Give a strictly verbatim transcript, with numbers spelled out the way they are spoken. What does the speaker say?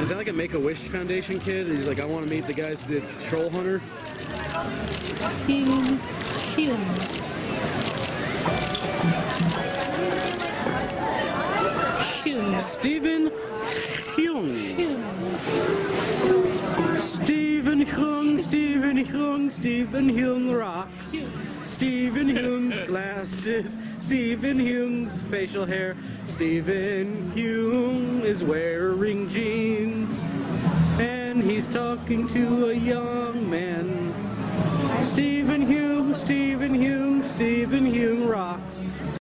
Is that like a Make-A-Wish Foundation kid? He's like, I want to meet the guys who did Trollhunter. Steven Yeun. Yeun. Steven Yeun. Steven Yeun, Steven Yeun, Steven Yeun rocks. Steven Yeun's glasses, Steven Yeun's facial hair. Steven Yeun is wearing jeans, and he's talking to a young man. Steven Yeun, Steven Yeun, Steven Yeun rocks.